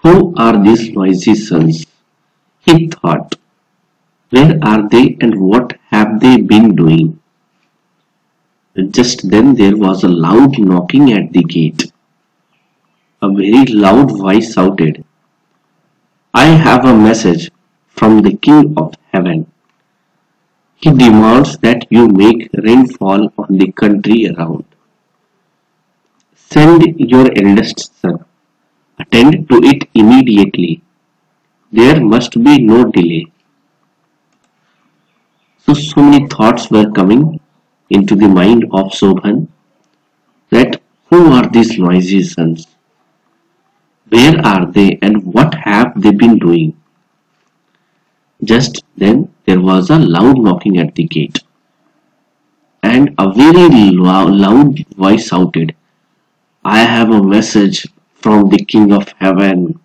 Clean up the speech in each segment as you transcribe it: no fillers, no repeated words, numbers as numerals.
Who are these noisy sons? He thought. Where are they and what have they been doing? Just then there was a loud knocking at the gate. A very loud voice shouted, I have a message from the King of Heaven. He demands that you make rainfall on the country around. Send your eldest son. Attend to it immediately. There must be no delay. So many thoughts were coming into the mind of Sobhan that who are these noisy sons? Where are they and what have they been doing? Just then there was a loud knocking at the gate, and a very loud voice shouted, I have a message from the King of Heaven.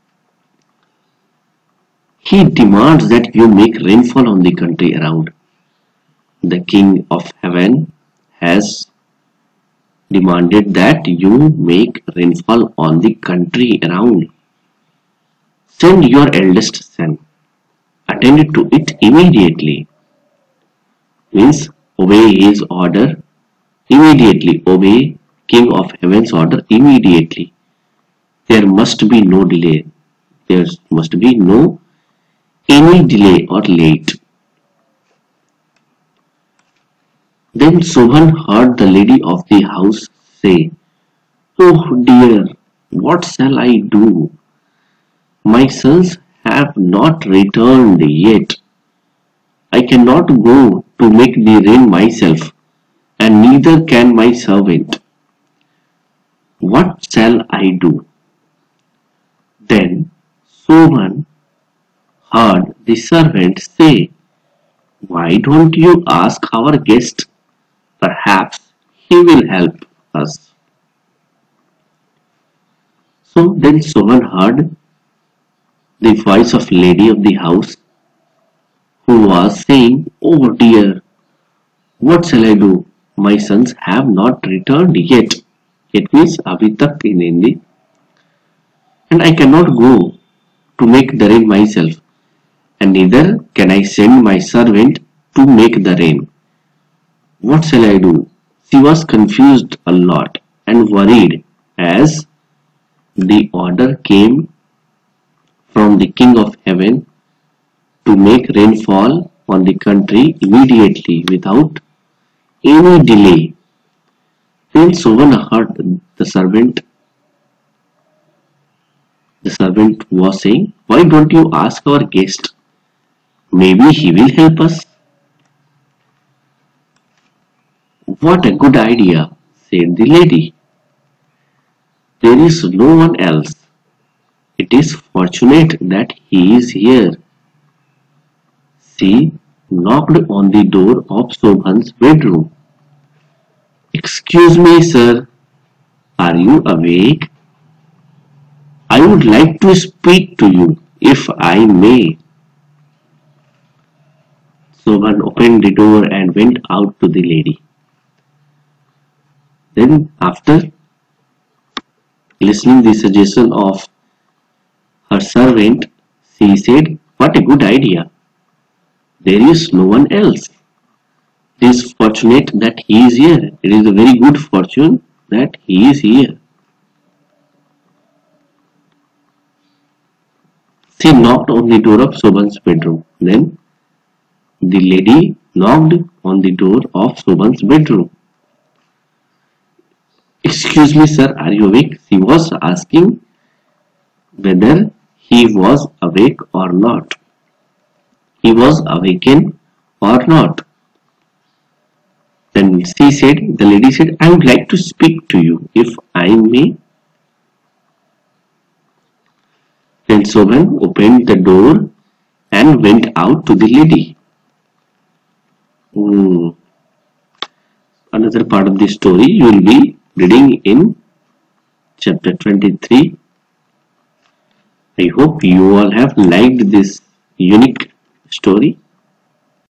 He demands that you make rainfall on the country around. The King of Heaven has demanded that you make rainfall on the country around. Send your eldest son. Attend to it immediately. Means obey his order immediately. Obey King of Heaven's order immediately. There must be no delay. There must be no any delay or late. Then Sobhan heard the lady of the house say, Oh dear, what shall I do? My sons have not returned yet. I cannot go to make the rain myself, and neither can my servant. What shall I do? Then Sobhan heard the servant say, Why don't you ask our guest? Perhaps he will help us. So then Sobhan heard the voice of lady of the house who was saying, Oh dear, what shall I do? My sons have not returned yet. It means abhi tak in Hindi. And I cannot go to make the rain myself, and neither can I send my servant to make the rain. What shall I do? She was confused a lot and worried as the order came from the King of Heaven to make rainfall on the country immediately without any delay. Then Sobhan heard the servant. The servant was saying, Why don't you ask our guest? Maybe he will help us. What a good idea, said the lady. There is no one else. It is fortunate that he is here. She knocked on the door of Sobhan's bedroom. Excuse me, sir. Are you awake? I would like to speak to you, if I may. Sobhan opened the door and went out to the lady. Then, after listening the suggestion of her servant, she said, What a good idea. There is no one else. It is fortunate that he is here. It is a very good fortune that he is here. She knocked on the door of Sobhan's bedroom. Then the lady knocked on the door of Sobhan's bedroom. Excuse me, sir, are you awake? She was asking whether he was awake or not. He was awakened or not. Then the lady said, I would like to speak to you, if I may. Then Sobhan opened the door and went out to the lady. Another part of the story you will be reading in chapter 23. I hope you all have liked this unique story.